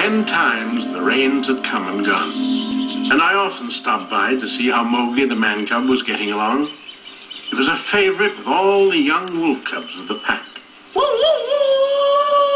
10 times the rains had come and gone, and I often stopped by to see how Mowgli the man cub was getting along. He was a favorite with all the young wolf cubs of the pack. Woo, woo, woo.